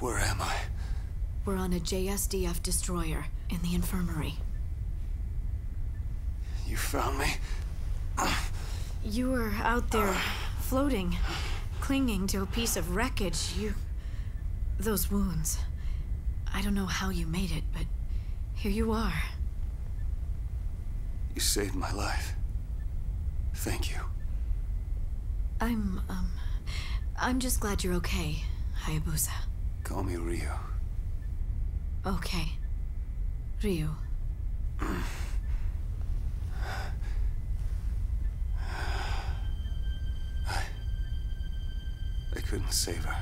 Where am I? We're on a JSDF destroyer in the infirmary. You found me? You were out there, floating, clinging to a piece of wreckage. Those wounds. I don't know how you made it, but here you are. You saved my life. Thank you. I'm just glad you're okay, Hayabusa. Call me Ryu. Okay. Ryu. I couldn't save her.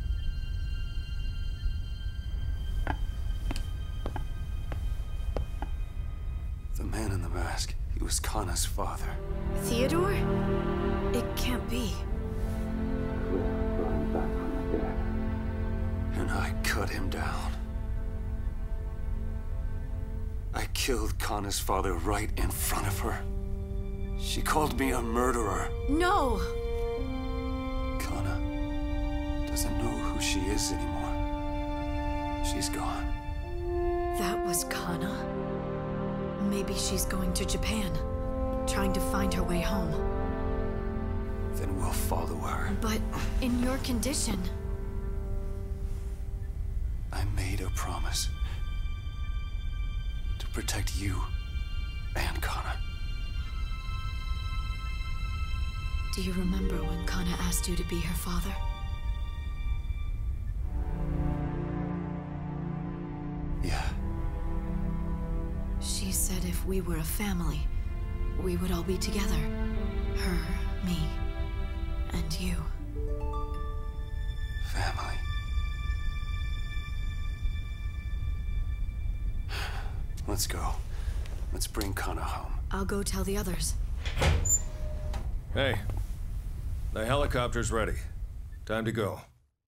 The man in the mask, he was Kana's father. Theodore? It can't be. Brought him back from the dead. And I cut him down. I killed Kana's father right in front of her. She called me a murderer. No! Kana doesn't know who she is anymore. She's gone. That was Kana. Maybe she's going to Japan, trying to find her way home. Then we'll follow her. But in your condition... I made a promise. To protect you and Kana. Do you remember when Kana asked you to be her father? Yeah. She said if we were a family, we would all be together. Her, me, and you. Family. Let's go. Let's bring Kana home. I'll go tell the others. Hey. The helicopter's ready. Time to go.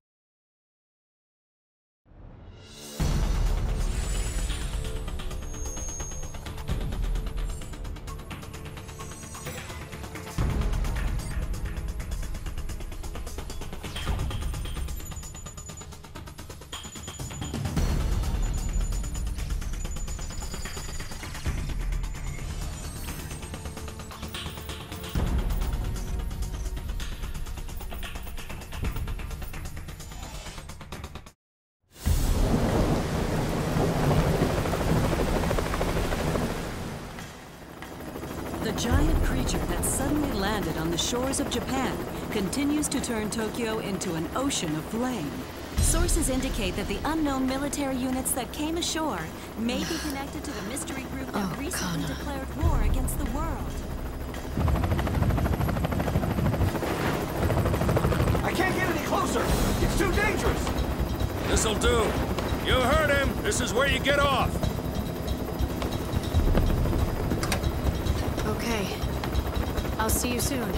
The giant creature that suddenly landed on the shores of Japan continues to turn Tokyo into an ocean of flame. Sources indicate that the unknown military units that came ashore may be connected to the mystery group that recently declared war against the world. I can't get any closer! It's too dangerous! This'll do. You heard him. This is where you get off. Okay. I'll see you soon.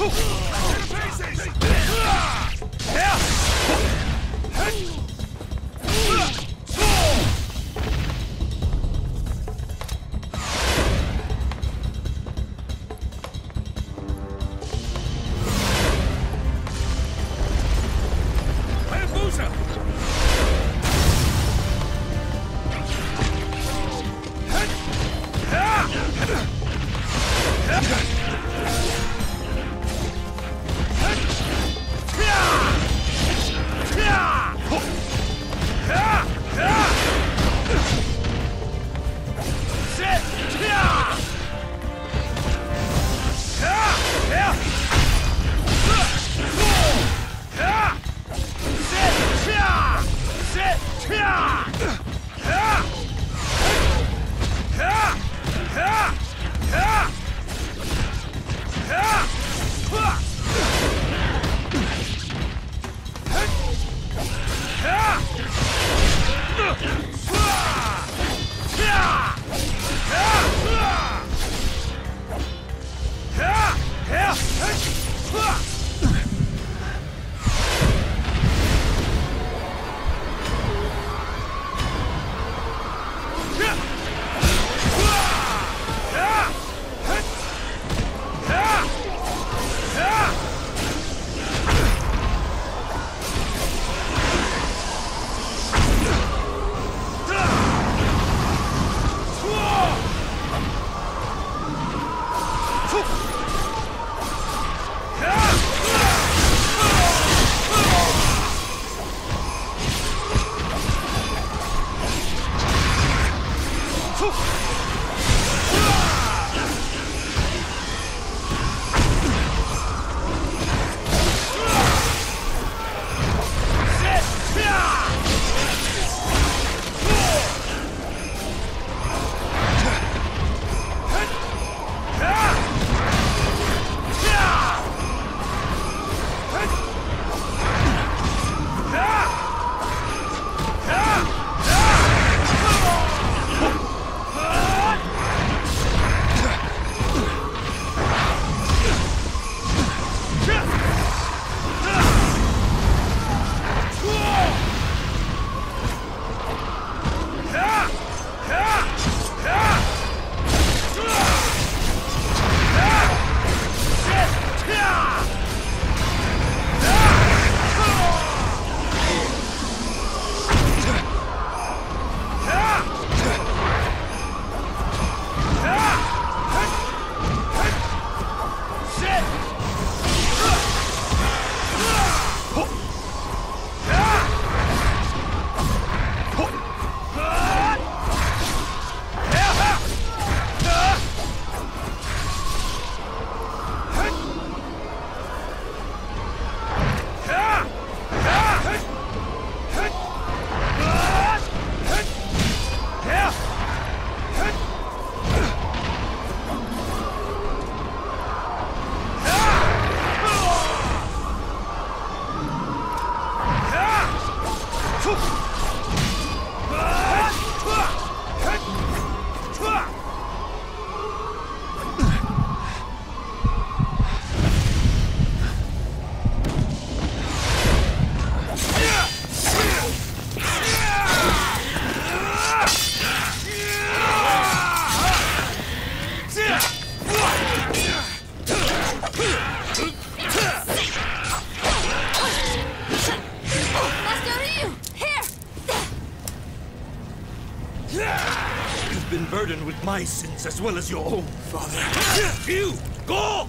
been burdened with my sins as well as your own, Father. You! Go!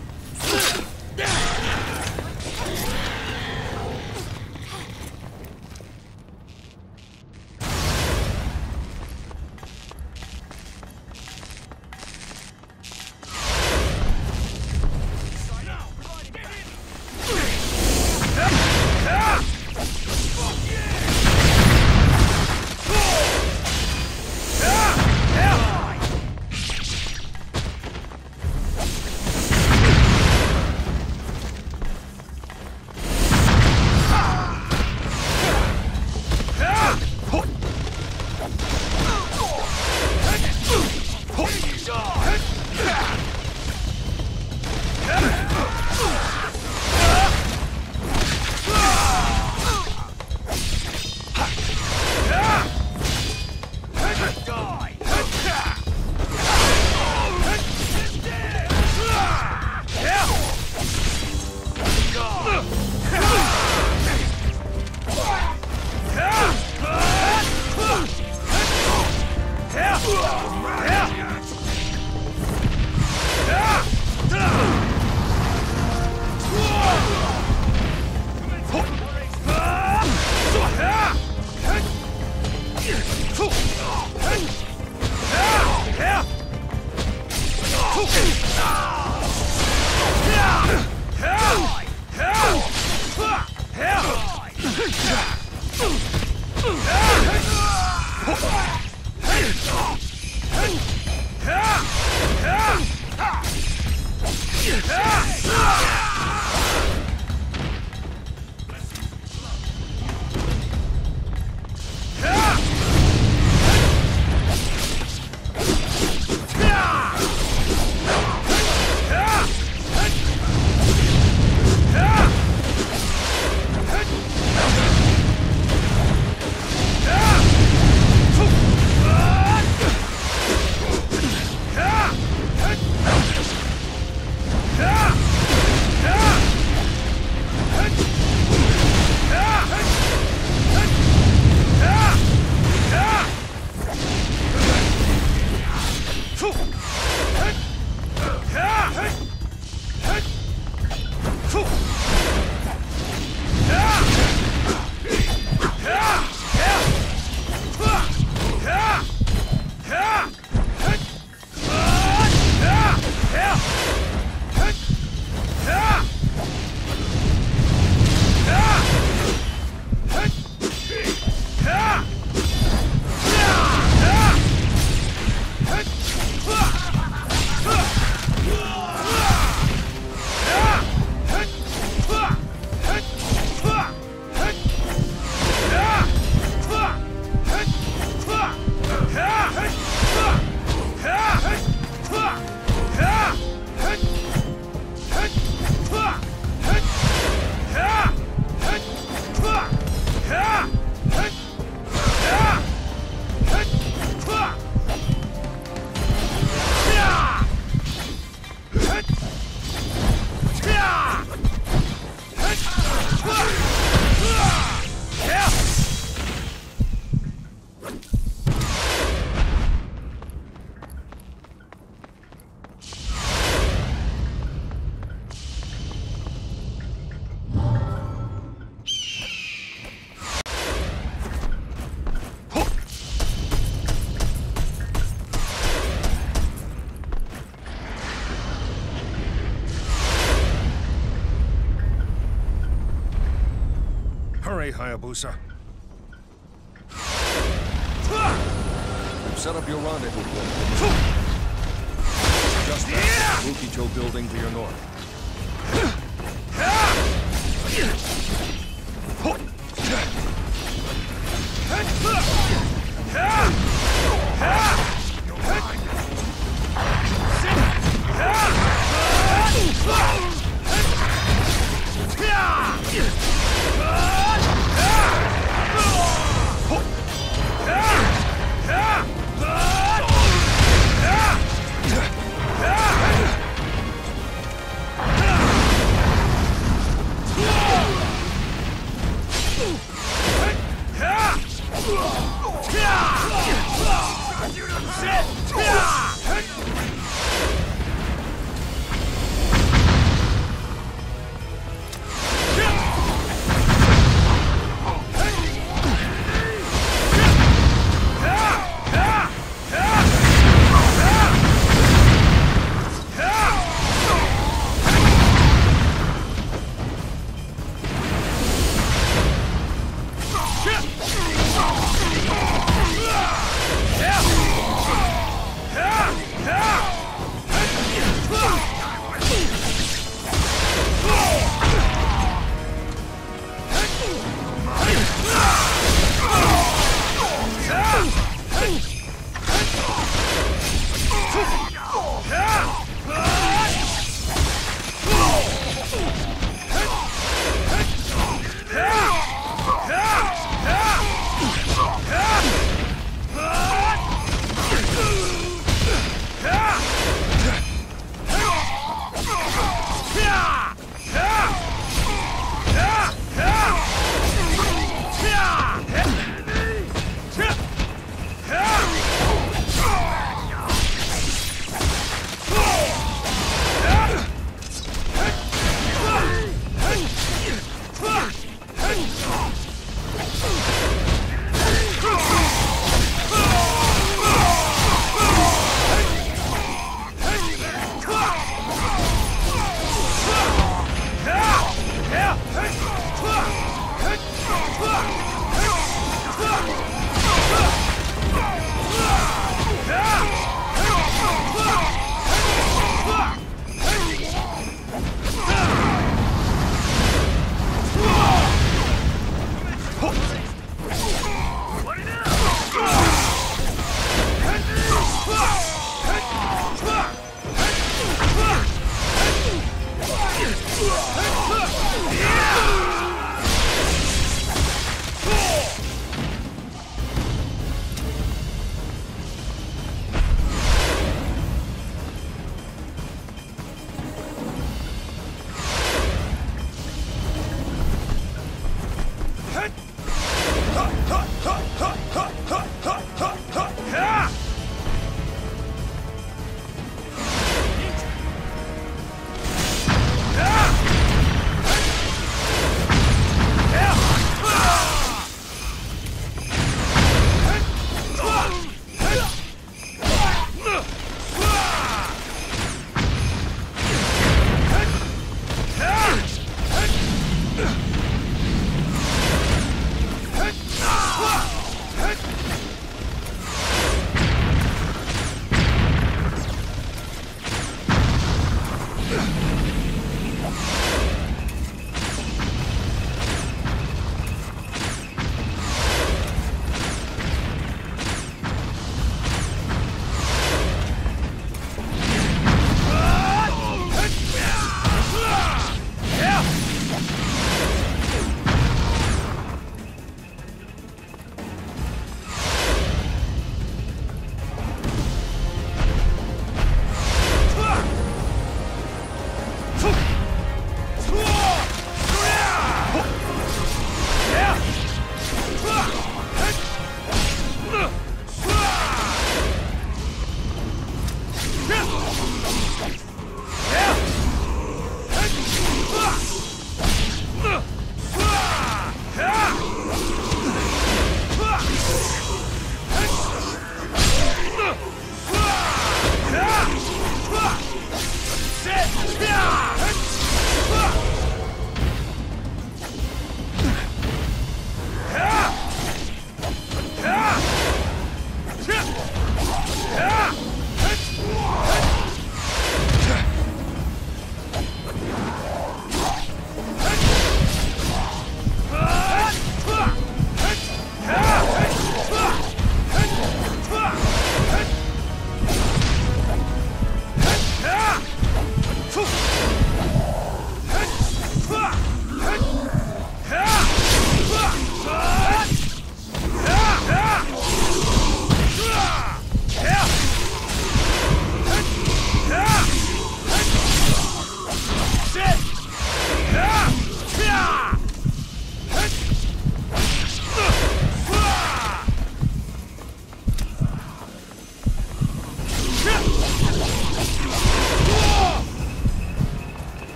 Hurry, Hayabusa. We've set up your rendezvous point. Just past the Mukicho building to your north.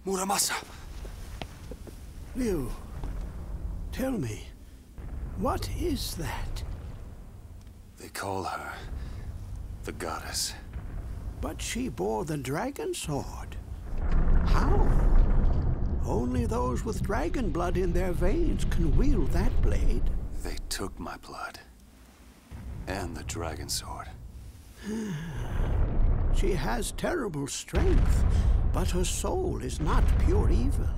Muramasa. Liu, tell me, what is that? They call her the goddess. But she bore the dragon sword. How? Only those with dragon blood in their veins can wield that blade. They took my blood. And the dragon sword. She has terrible strength, but her soul is not pure evil.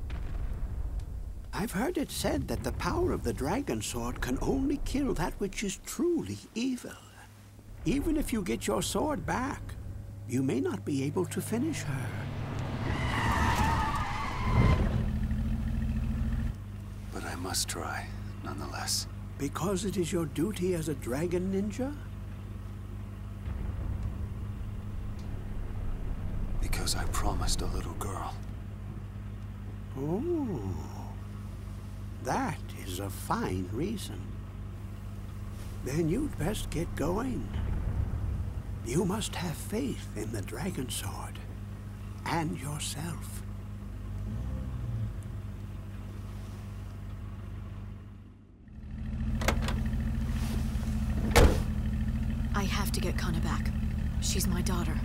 I've heard it said that the power of the dragon sword can only kill that which is truly evil. Even if you get your sword back, you may not be able to finish her. But I must try, nonetheless. Because it is your duty as a dragon ninja? Because I promised a little girl. Oh, that is a fine reason. Then you'd best get going. You must have faith in the dragon sword and yourself. I have to get Kana back. She's my daughter.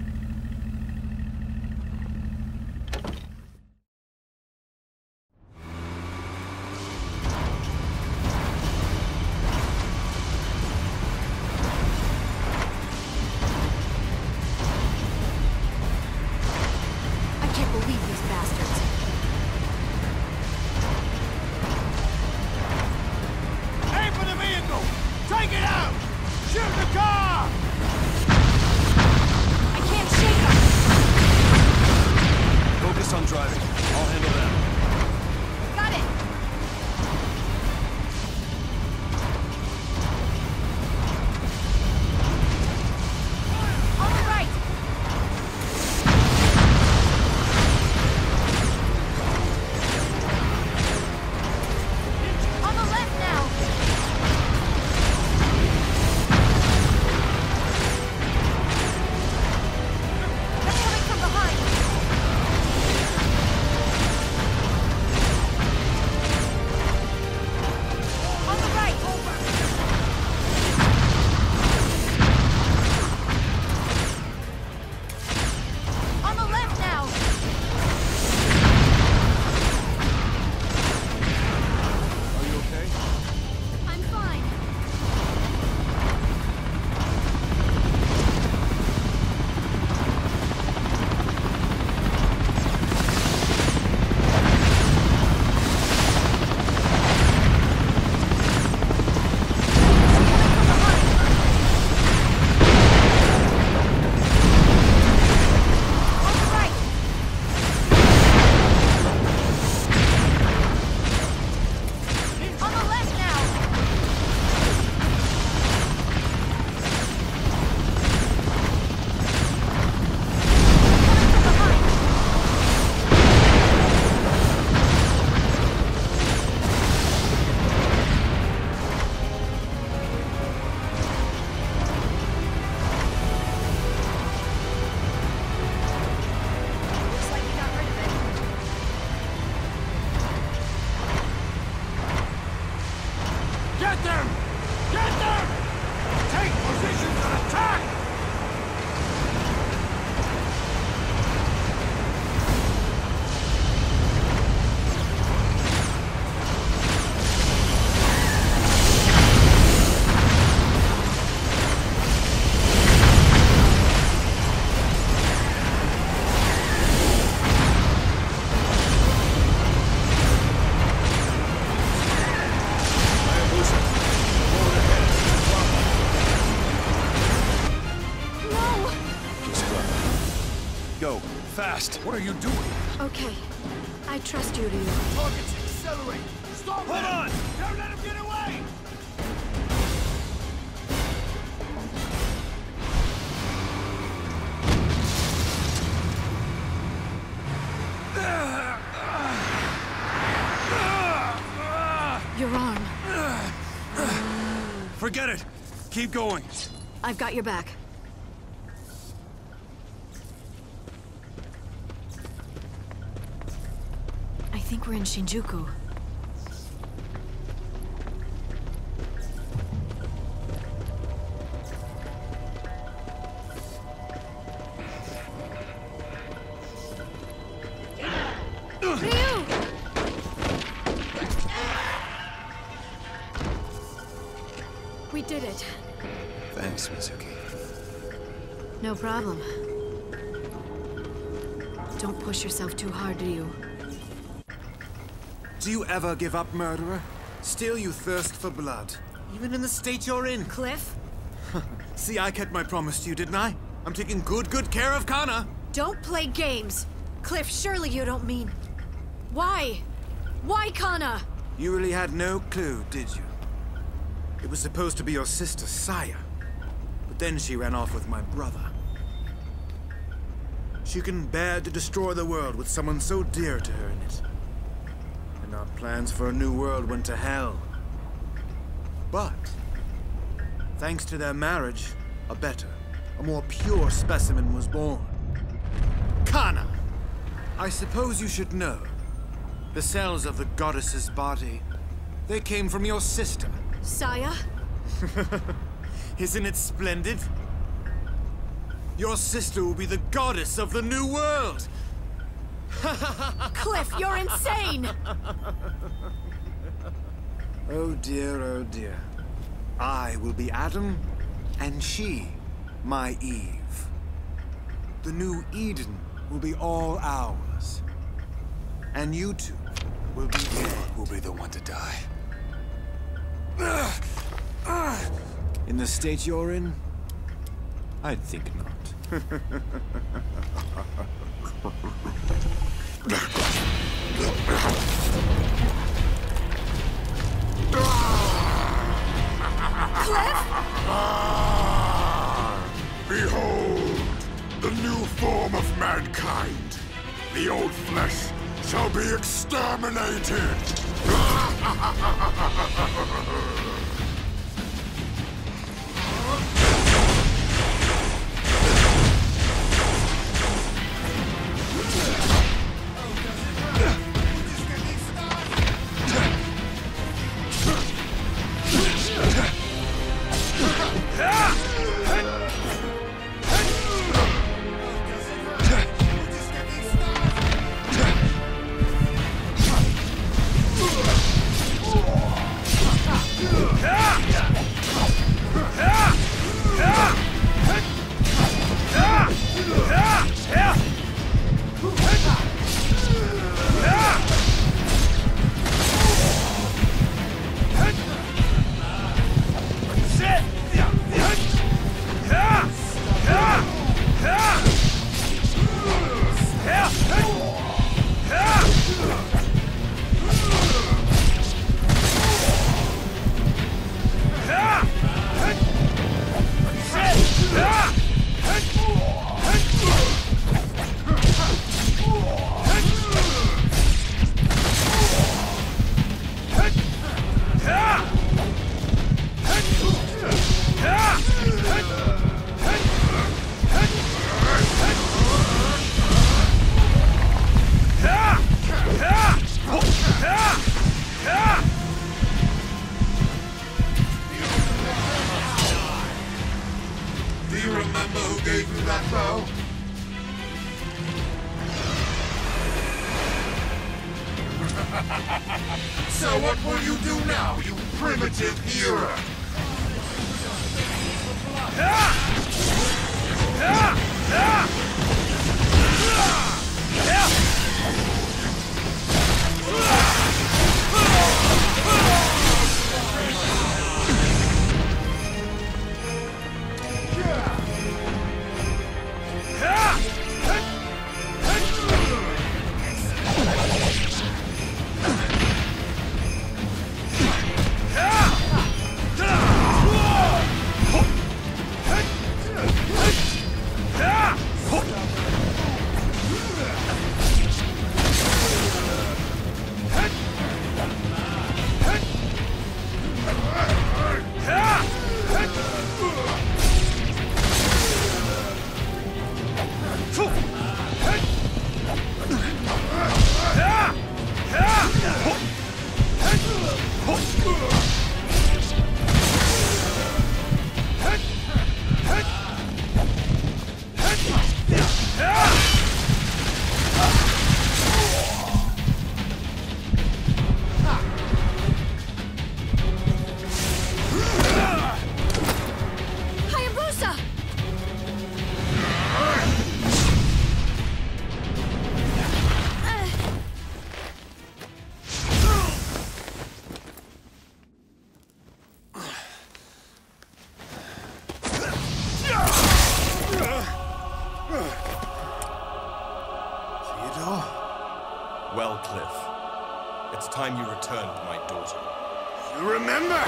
Fast! What are you doing? Okay. I trust you, Liu. Targets accelerate! Stop! Hold on! Don't let him get away! Your arm. Forget it! Keep going! I've got your back. think we're in Shinjuku. Ryu! We did it. Thanks, Mizuki. No problem. Don't push yourself too hard, Ryu. Do you ever give up, murderer? Still you thirst for blood, even in the state you're in. Cliff? See, I kept my promise to you, didn't I? I'm taking good care of Kana. Don't play games! Cliff, surely you don't mean... Why? Why Kana? You really had no clue, did you? It was supposed to be your sister, Saya. But then she ran off with my brother. She couldn't bear to destroy the world with someone so dear to her in it. And our plans for a new world went to hell. But, thanks to their marriage, a better, a more pure specimen was born. Kana! I suppose you should know. The cells of the goddess's body, they came from your sister. Saya? Isn't it splendid? Your sister will be the goddess of the new world! Cliff, you're insane! Oh dear, oh dear. I will be Adam, and she, my Eve. The new Eden will be all ours. And you two will be dead. Will be the one to die. In the state you're in? I'd think not. Behold, the new form of mankind. The old flesh shall be exterminated. So what will you do now, you primitive hero? Yeah! It's time you returned my daughter. You remember?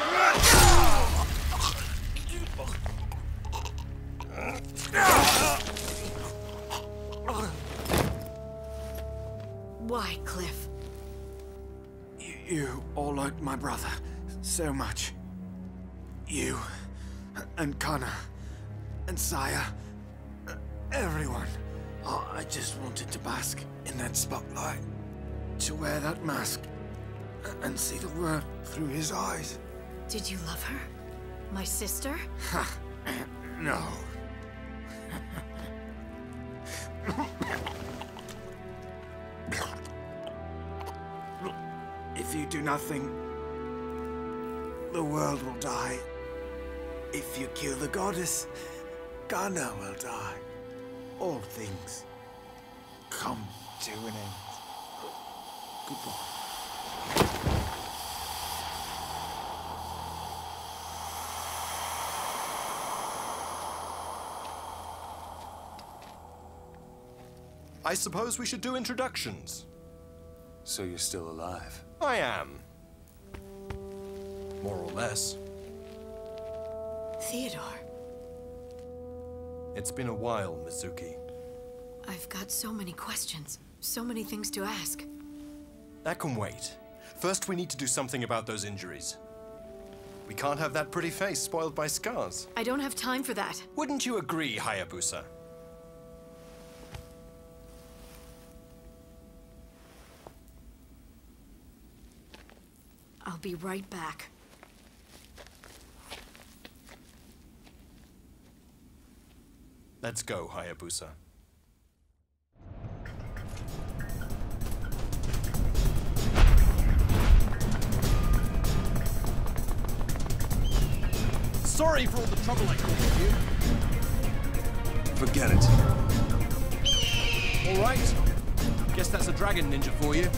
Why, Cliff? You all like my brother so much. You and Connor and Saya, everyone. Oh, I just wanted to bask in that spotlight, to wear that mask and see the world through his eyes. Did you love her? My sister? Ha! No. If you do nothing, the world will die. If you kill the goddess, Ghana will die. All things come to an end. Goodbye. I suppose we should do introductions. So you're still alive? I am. More or less. Theodore. It's been a while, Mizuki. I've got so many questions, so many things to ask. That can wait. First, we need to do something about those injuries. We can't have that pretty face spoiled by scars. I don't have time for that. Wouldn't you agree, Hayabusa? I'll be right back. Let's go, Hayabusa. Sorry for all the trouble I caused you. Forget it. All right. Guess that's a dragon ninja for you.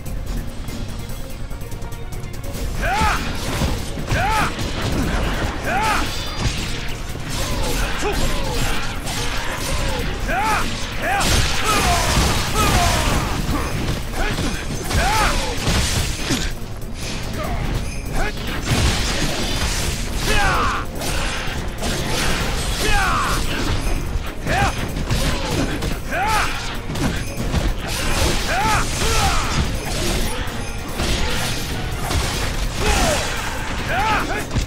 Hey!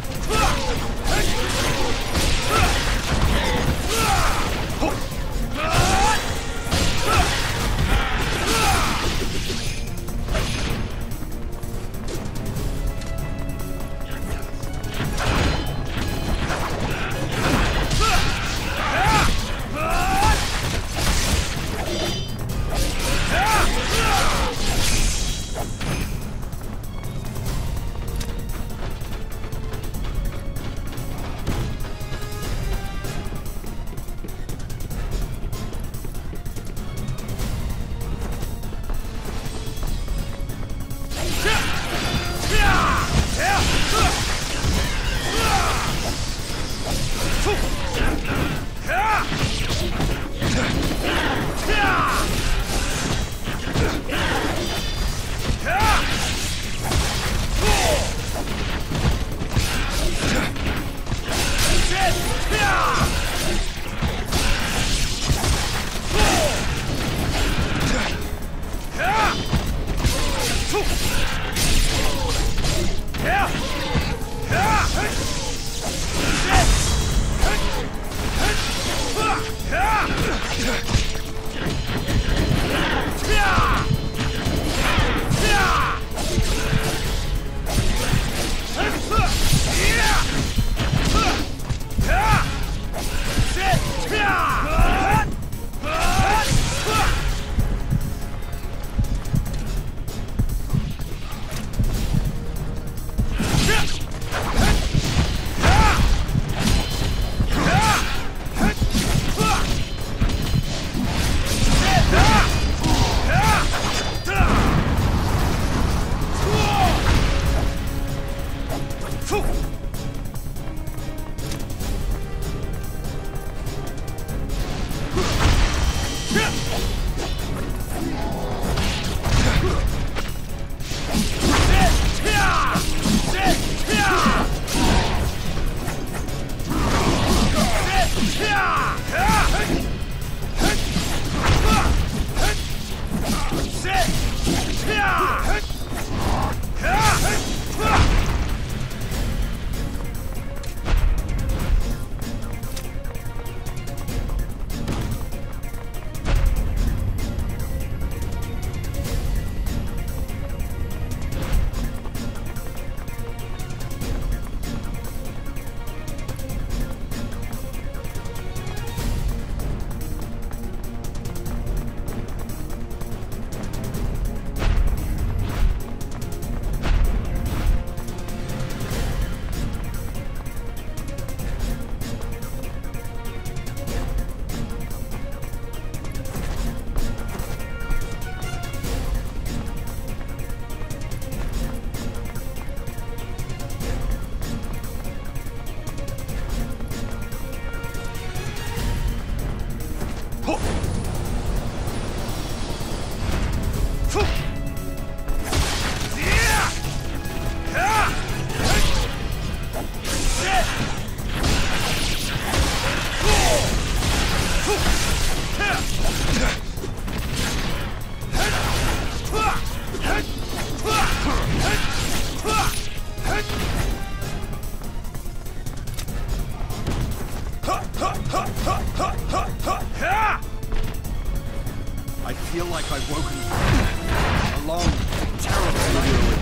feel like I've woken a long, terrible night.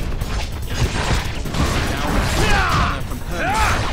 Now from her.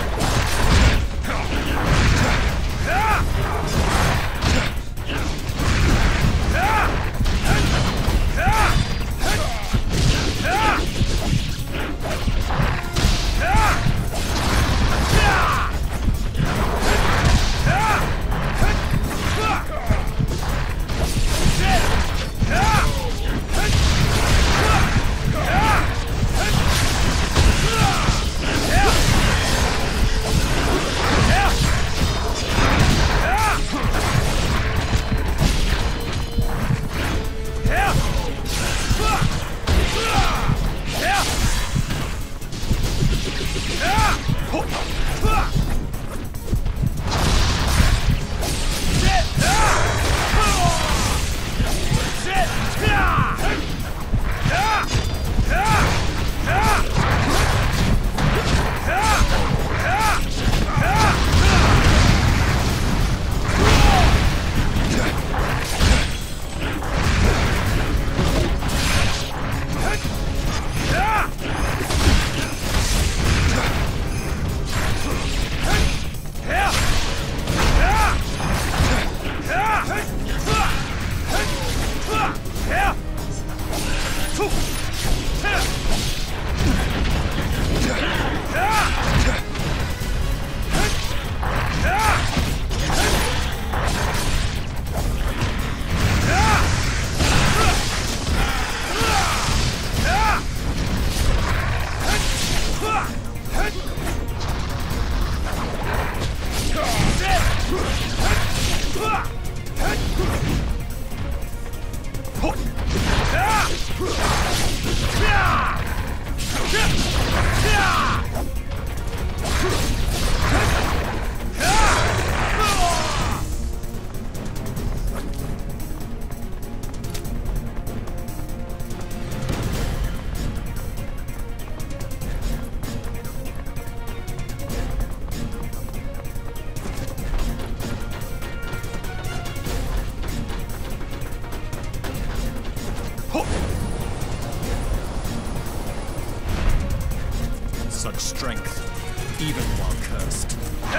Such strength, even while cursed.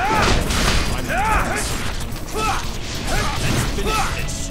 I'm Let's finish this.